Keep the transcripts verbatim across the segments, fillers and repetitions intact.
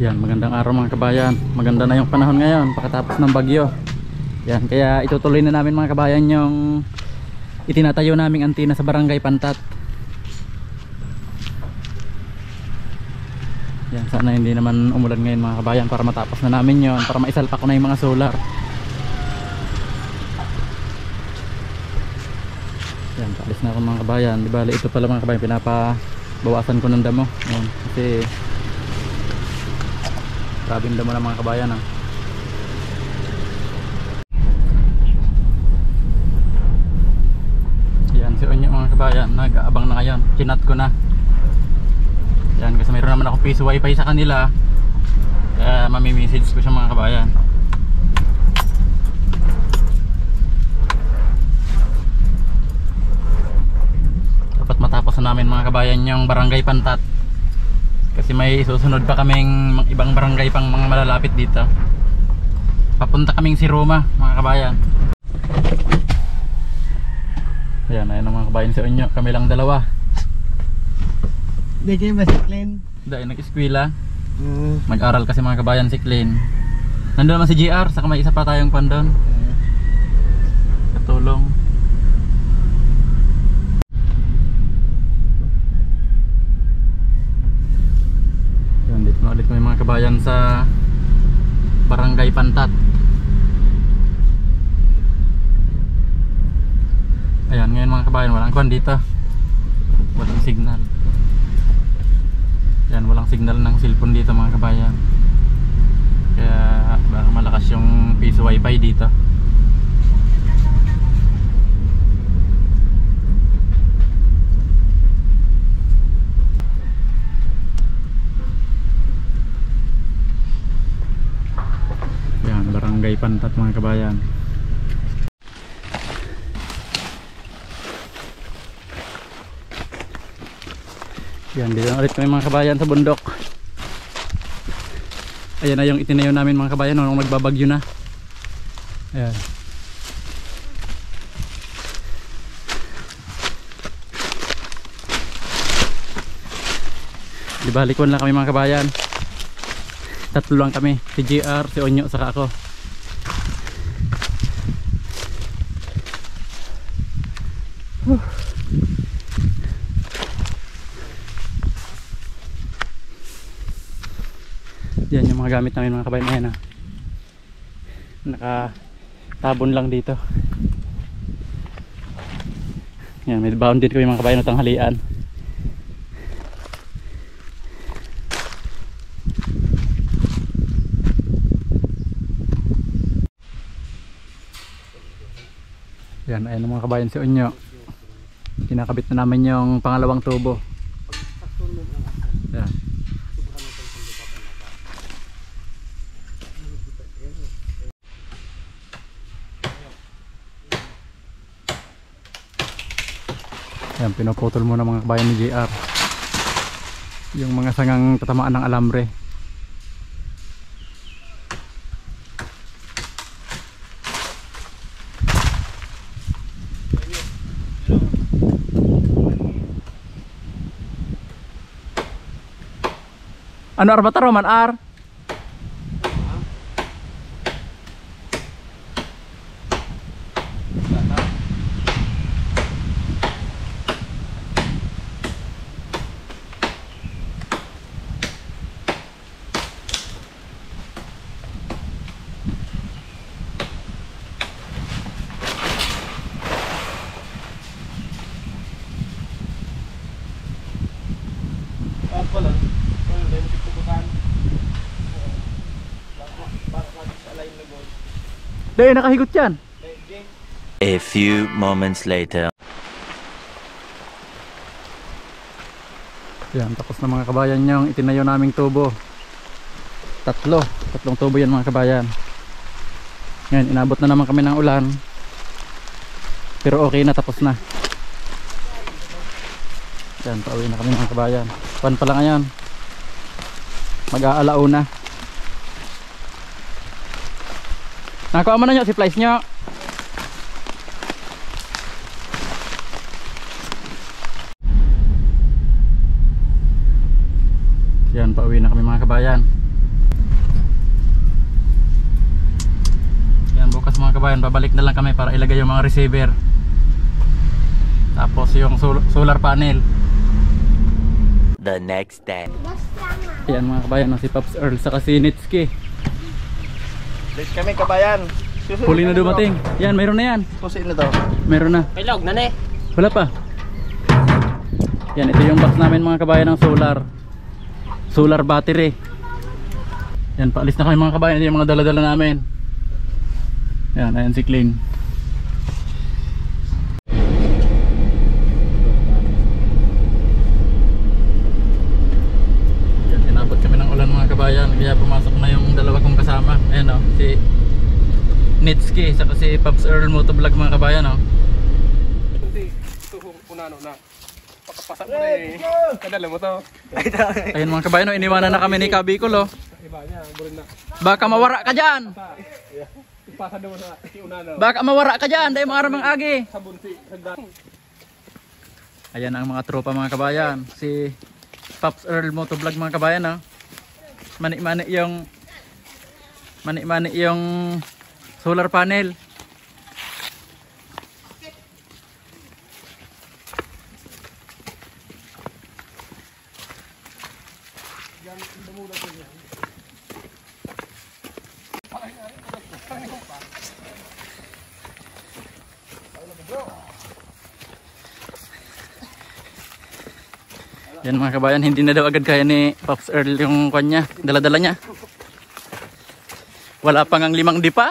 Yan, magandang araw mga kabayan. Maganda na yung panahon ngayon pagkatapos ng bagyo. Yan, kaya itutuloy na namin mga kabayan yung itinatayo naming antina sa barangay Pantat. Yan, sana hindi naman umulan ngayon mga kabayan para matapos na namin yon, para maisalpak ko na yung mga solar. Yan, paalis na ako mga kabayan. Di bali ito pala mga kabayan, pinapabawasan ko ng damo. Yan, kasi grabing damo na mga kabayan ah. Yan, si Onyo mga kabayan, nag-aabang na ngayon. Chinat ko na. Yan, kasi mayroon naman akong piso wifi sa kanila, kaya mamimessage ko siya mga kabayan. Dapat matapos na namin mga kabayan yung barangay Pantat, kasi may susunod pa kaming ibang barangay pang mga malalapit dito. Papunta kaming si Roma mga kabayan. Ayan, ayun ang mga kabayan si Onyo, kami lang dalawa. Hindi kayo ba si Clean? Dahil nag-eskwela. Mm. Mag-aral kasi mga kabayan si Clean. Nandun naman si G R, saka may isa pa tayong pandon. Mm. Katulong. Yan, dito na ulit kami mga kabayan sa barangay Pantat. Ayan, ngayon mga kabayan, walang kwan dito. Walang signal. Yan, walang signal ng cellphone dito mga kabayan. Kaya baka malakas yung piso wifi dito. Yan, barangay Pantat mga kabayan. Yan, dito na ulit kami mga kabayan sa bundok. Ayan na yung itinayo namin mga kabayan nung nagbabagyo na. Ayan. Dibalikon lang kami mga kabayan. Tatlo lang kami, si J R, si Onyo, saka ako. Huh. Yan yung mga gamit namin mga kabayan. Ayan, ah. Nakatabon lang dito. Yan, may baon din kami mga kabayan ng tanghalian. Yan, ayan mga kabayan si Onyo. Kinakabit na namin yung pangalawang tubo. Yan. Yan, pinuputol muna mga kabayan ni J R yung mga sangang tatamaan ng alambre. Ano ar bata Roman ar? Dahil nakahigot yan. A few moments later. Yan, tapos na mga kabayan yung itinayo naming tubo. Tatlo, tatlong tubo yan mga kabayan. Ngayon, inabot na naman kami ng ulan. Pero okay na, tapos na. Yan, pauwi na kami mga kabayan. Pan pa lang ngayon. Mag-aalauna. Nakuha mo na nyo, si Flies nyo. Yan, pauwi na kami mga kabayan. mga kabayan, babalik na lang kami para ilagay yung mga receiver. Tapos yung sol solar panel. The next day. Yan mga kabayan, no, si Pops Earl sa si Nitski. Late kami kabayan. Susunod Huli na kami, dumating. Yan, mayroon na yan. bro. Susi na to. Meron na. May log na ne. Wala pa. Yan, ito yung box namin mga kabayan ng solar. Solar battery. Yan, paalis na kami mga kabayan. Ito yung mga dala-dala namin. Yan, ayan si Kling. Yan, inabot kami ng ulan mga kabayan. Kaya pumasok na yung dalawa kong kasama. Ayan o, si Nitski, saka si Pops Earl Motovlog mga kabayan o. Ito punano na. Pakapasa mo na eh. Kadala mo to. Ayun mga kabayan o, iniwanan na kami ni Kabicol o. Iba niya, burin na. Baka mawara ka dyan. Ipasa daw na si Unano. Baka mawara ka dyan. Dahil mga ramang agi. Sa bunsi, sa Ayan ang mga tropa mga kabayan. Si Pops Earl Motovlog mga kabayan o. Mani-mani yung Mani-mani yung solar panel. Yan mga kabayan, hindi na daw agad kaya ni Pops Earl yung kanya, dala-dala niya. Wala pang ang limang dipa.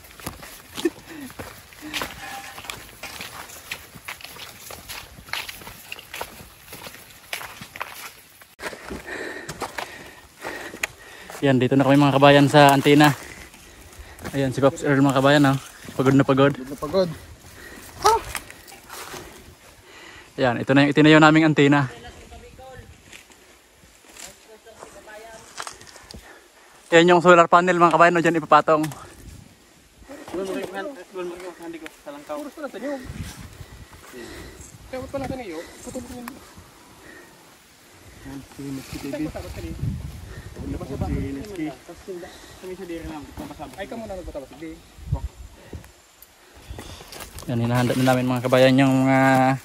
Yan, dito na kami mga kabayan sa antena. Ayan si Pops Earl mga kabayan, oh. Pagod na pagod. Pagod na pagod. Yan, ito na yung itinayo naming antena. Yan yung solar panel mga kabayan, no, dyan ipapatong. Oras pa natin yun. Kaya pa natin yun. Putol ko yun. Si Nitski T V. Ay ka muna nagbatabas. Hindi. Yan, hinahanda na namin mga kabayan yung mga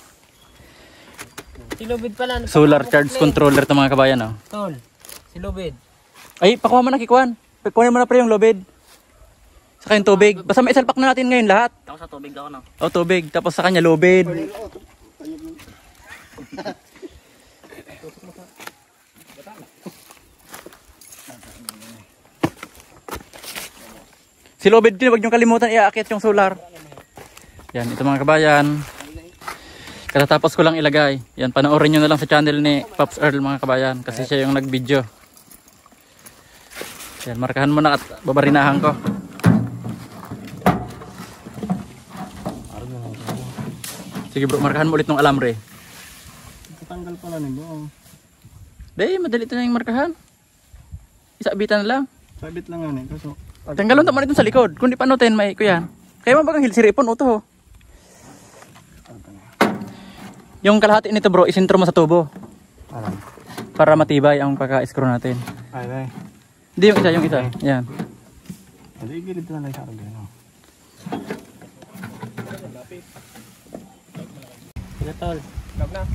Silubid pala. solar charge controller to mga kabayan. Oh. Tol. Silubid. Ay, pakuha mo na kikuan. Kunin mo na pre yung lubid. Saka yung tubig. Basta may isalpak na natin ngayon lahat. Ako sa tubig ako no. O tubig. Tapos sa kanya lubid. Si lubid din, huwag niyong kalimutan iaakit yung solar. Yan, ito mga kabayan. Katatapos ko lang ilagay. Yan, panoorin nyo na lang sa channel ni Pops Earl mga kabayan. Kasi siya yung nag-video. Yan, markahan mo na at babarinahan ko. Sige bro, markahan mo ulit ng alambre. Tatanggal pala nito. Dey, madali ito na yung markahan. Isabitan na lang. Sabit lang yan eh. Kaso, Tanggalon naman ito sa likod. Kung di pa nutin, may ko yan. Kaya mo bagang hilsiripon, uto ho. Yung kalahati nito bro, isintro mo sa tubo. alam. Para matibay ang pagka-screw natin. Ay, ay. Hindi yung isa, yung isa. Yan. Hindi, gilid na lang sa akin. Sige tol. Log na.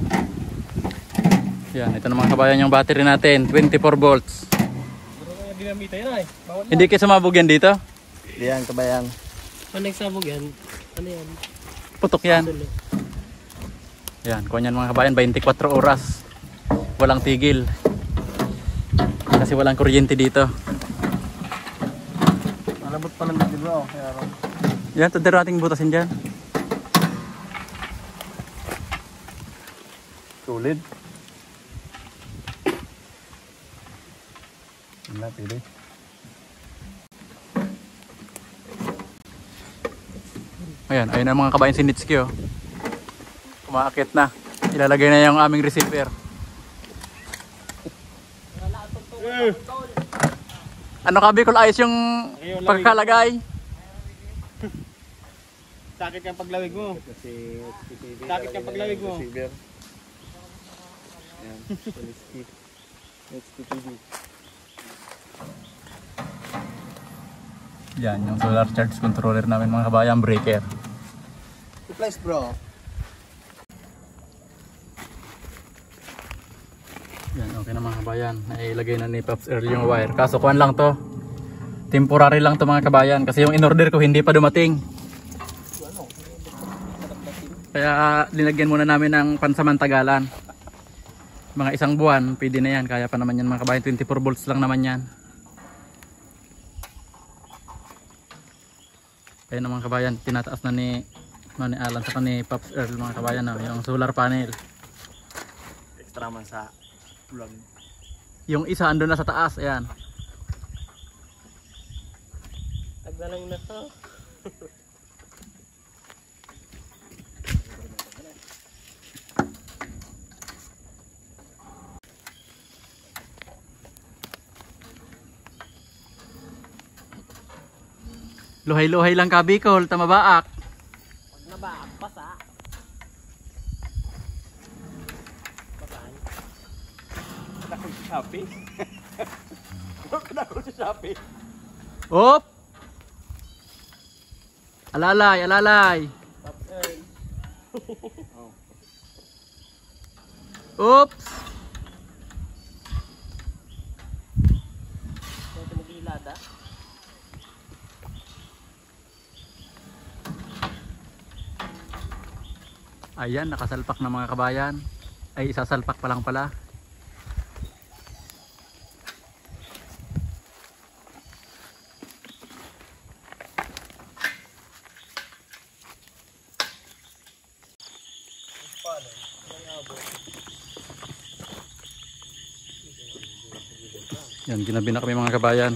Yan, ito na mga kabayan yung battery natin. twenty-four volts. Dinamita yan ay. Bawal na. Hindi kayo sumabog yan dito? Diyan, kabayan. Pag nagsabog yan, ano yan? Putok yan. Tulo. Yan, kung yan mga kabayan, twenty-four oras. Walang tigil. Kasi walang kuryente dito. Malabot pala na dito. Kaya ron. Yan, ito nating butasin dyan. Tulid. Wala, pili. Ayan, ayun na mga kabayan si Nitski oh. Kumaakit na. Ilalagay na yung aming receiver. Ano ka Bicol, ayos yung pagkalagay? Sakit yung paglawig mo. Sakit yung paglawig mo. Ayan, Nitski. Nitski T V. Yan, yung solar charge controller namin mga kabayan, breaker. Replace bro. Yan, okay na mga kabayan. Nailagay na ni Pops Earl yung wire. Kaso kuhan lang to. Temporary lang to mga kabayan. Kasi yung in-order ko hindi pa dumating. Kaya linagyan muna namin ng pansamantagalan. Mga isang buwan, pwede na yan. Kaya pa naman yan mga kabayan. twenty-four volts lang naman yan. Kaya naman kabayan, tinataas na ni, na ni Alan sa ni Pops Earl mga kabayan. No? Yung solar panel. Extra man sa vlog. Yung isa andun na sa taas. Ayan. Tagdalang na to. Luhay-luhay lang ka Bicol, tamabaak. Pag nabaak, pasa. Pasaan? Kadakol sa Shopee? Kadakol sa Shopee? Op! Alalay, alalay. Pops Earl. Oops! Ito mag-ilada. Ayan, nakasalpak na mga kabayan. Ay, isasalpak pa lang pala. Yan, ginabi na kami mga kabayan.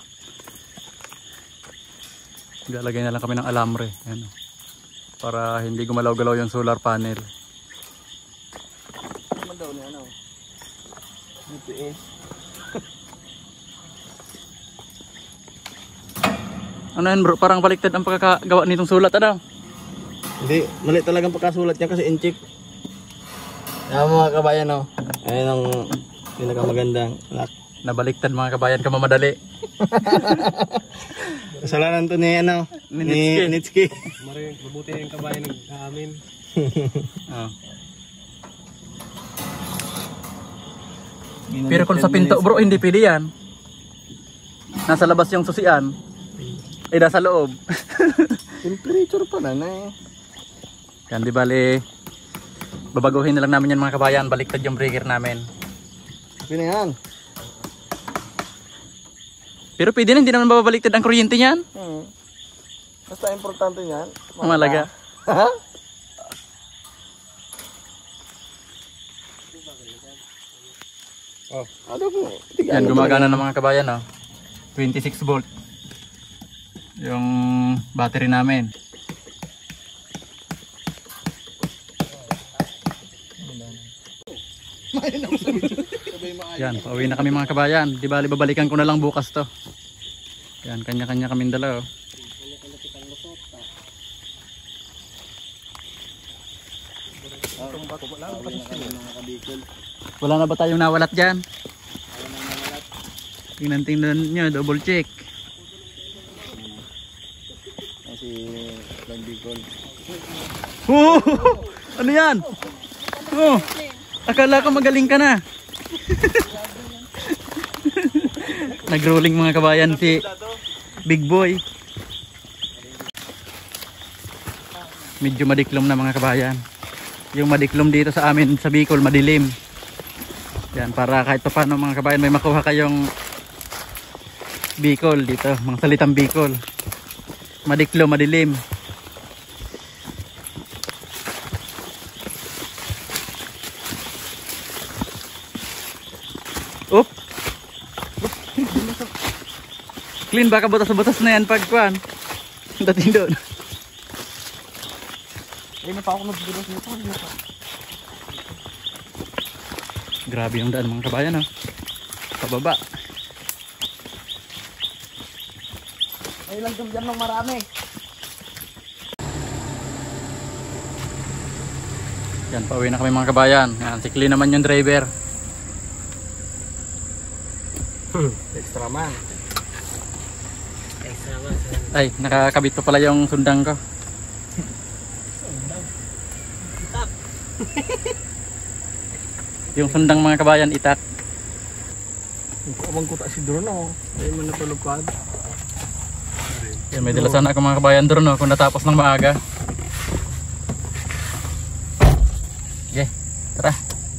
Ilalagay na lang kami ng alambre. Yan, para hindi gumalaw-galaw yung solar panel. Ano daw niya, ano? G P S. Ano yan bro? Parang baliktad ang pagkakagawa nitong sulat, ano? Hindi, mali talagang pagkasulat niya kasi inchik. Yan mga kabayan, no? Ayan ang pinakamagandang lock. Nabaliktad mga kabayan, kamamadali. Kasalanan to ni, ano, Ni ni Nitski. Maring, mabuti yung kabayan ng amin. Oh. Pero kung sa pinto bro, hindi pwede yan. Nasa labas yung susian. Ay, nasa loob. Temperature pa na na eh. Yan, di bali, babaguhin na lang namin yan mga kabayan. Baliktad yung breaker namin. Pwede yan. Pero pwede na, hindi naman babaliktad ang kuryente niyan. Hmm. Basta importante yan. Malaga. Ha? Oh, ano po? Yan, gumagana ng mga kabayan, no? twenty-six volt. Yung battery namin. Yan, pauwi na kami mga kabayan. Di bali, babalikan ko na lang bukas to. Yan, kanya-kanya kaming dala, oh. Wala na ba tayong nawalat dyan? Tingnan-tingnan nyo, double check. Si LONBICOOL. Oh! Ano yan? Oh! Akala ko magaling ka na. Nag-rolling mga kabayan si Big Boy. Medyo madiklom na mga kabayan. Yung madiklom dito sa amin sa Bicol, madilim. Yan, para kahit pa paano mga kabayan may makuha kayong Bicol dito, mga salitang Bicol. Madiklom, madilim. Oop. Clean, baka butas-butas na yan pagkuhan. Dating doon. Hindi na pa ako nagbudos nito. Grabe yung daan mga kabayan, oh. Pababa. Ay lang dyan ng marami. Yan, pauwi na kami mga kabayan. Yan, si Clean naman yung driver. Extra man. Extra man. Ay, nakakabit pa pala yung sundang ko. Yung sundang mga kabayan, itak. Amang kuta si Drono. Ay man napalupad. Yan, may dilasan ako mga kabayan doon, no, kung natapos ng maaga. Okay, tara.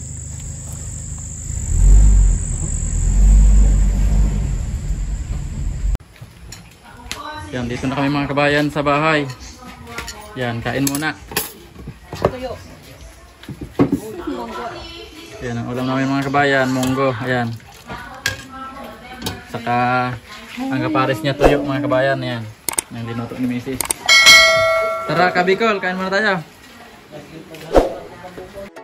Yan, dito na kami mga kabayan sa bahay. Yan, kain muna. Yan ang ulam namin mga kabayan, munggo. Ayan. Saka ang kapares niya tuyo mga kabayan. Yan, yung dinuto ni Missus. Tara Kabicol, kain muna tayo.